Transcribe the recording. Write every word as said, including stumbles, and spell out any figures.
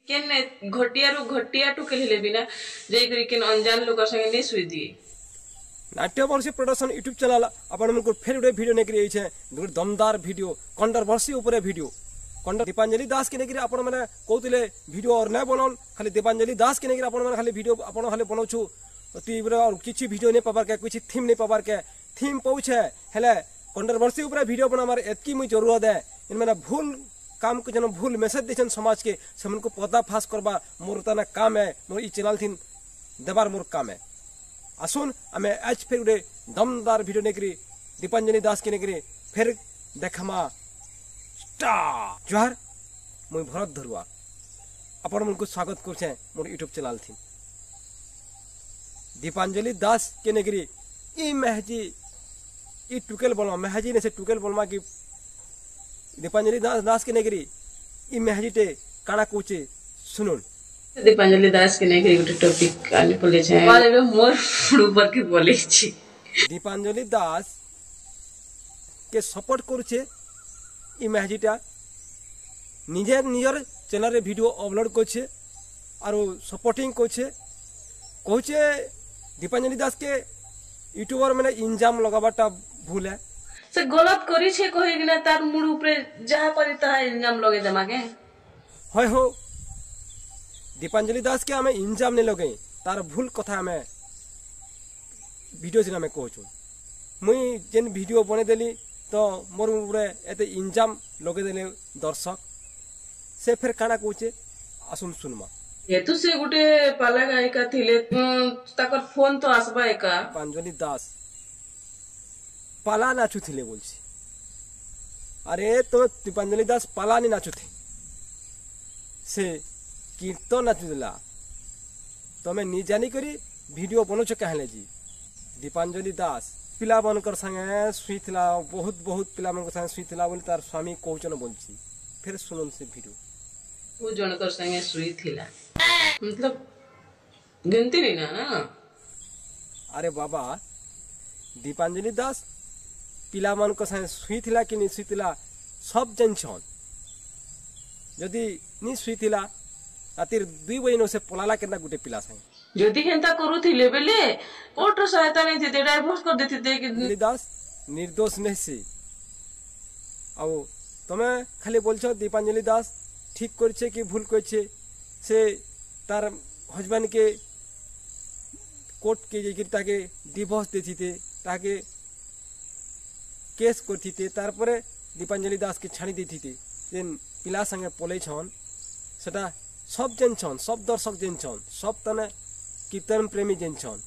केन घटिया रु घटिया टू केले बिना जे करी केन अनजान लोग संगे नहीं सुई दिए नाट्यवर्षी प्रोडक्शन यूट्यूब चैनल आपण मन को फेर उडे वीडियो नेकरी एछे गुड दमदार वीडियो कंट्रोवर्सी ऊपर वीडियो कंड दीपांजलि दास के नेकरी आपण माने कहतले वीडियो और नै बनल खाली दीपांजलि दास के नेकरी आपण माने खाली वीडियो आपण खाली बनौछु तीव्र और किछि वीडियो नै पाबार के किछि थीम नै पाबार के थीम पहुचे हेले कंट्रोवर्सी ऊपर वीडियो बनामार एतकी मुई जरूरत है इन माने भूल काम को जन भूल मैसेज देछन समाज के समन को पर्दा फास करबा मोर तना काम है मोर ई चैनल थिन देबार मोर काम है आसुन आमे आज फिर उडे दमदार वीडियो नेकरी दीपांजलि दास के नेकरी फिर देखमा स्टार जोहार मुई भरत धरुआ आपण मन को स्वागत करछे मोर यूट्यूब चैनल थिन दीपांजलि दास के नेकरी ई महजी ई टुकेल बोलमा महजी ने से टुकेल बोलमा की दीपांजलि दास दास के नेकरी ई महजीटे काना कोचे सुनुन दीपांजलि दास के नहीं एक टॉपिक आने बोले छे वाले में मोर ऊपर के बोले छी दीपांजलि दास के सपोर्ट करछे ई महजीटा निजे निजर चैनल रे वीडियो अपलोड करछे और सपोर्टिंग करछे कहछे दीपांजलि दास के यूट्यूबर माने इंजाम लगाबाटा भूल है से गलत करी छे कहि कि ना तार मुड़ ऊपर जहा करी ता इंजाम लगे जमा के होय हो दीपांजलि दास के हमें इंजाम नहीं लगे तार भूल कथा हमें वीडियो से हमें कहूँ मुई जेन वीडियो बने देली तो मोर ऊपर एते इंजाम लगे देले दर्शक से फिर काना कहूचे आसुन सुनमा ये तो से गुटे पाला गायिका थिले ताकर फोन तो आसबा एका दीपांजलि दास पाला नाचु थिले बोलছি अरे तो दीपांजलि दास पाला नहीं नाचु थे से कीर्तन नाचुला तमें नी जानी करी वीडियो बनौछ कहले जी दीपांजलि दास पिला बनकर संगे सुईथला बहुत बहुत पिला मन संगे सुईथला बोली तार स्वामी कहचन बोलছি फिर सुनन से वीडियो वो जनकर संगे सुईथला मतलब गिनती नहीं ना अरे बाबा दीपांजलि दास पिला मन को संगे सुईथला कि नहीं सुईथला सब जानछन यदि नी सुईथला रातिर दुई बजे से पलाला केना गुटे पिला संगे जदि हेंता करूथिले बेले कोर्ट सहायता नहीं थी डाइवोर्स कर देते कि दास निर्दोष नहीं से आओ तमे खाली बोलछो दीपांजलि दास ठीक करछे कि भूल करछे से तार हस्बैंड के कोर्ट के जेकि ताके डिवोर्स देथिते ताके केस करथिते तार परे दीपांजलि दास के छाड़ी देथिते जेन पिला संगे पलै छन सेटा सब जेन छन सब दर्शक जेन छन सब तने कीर्तन प्रेमी जेन छन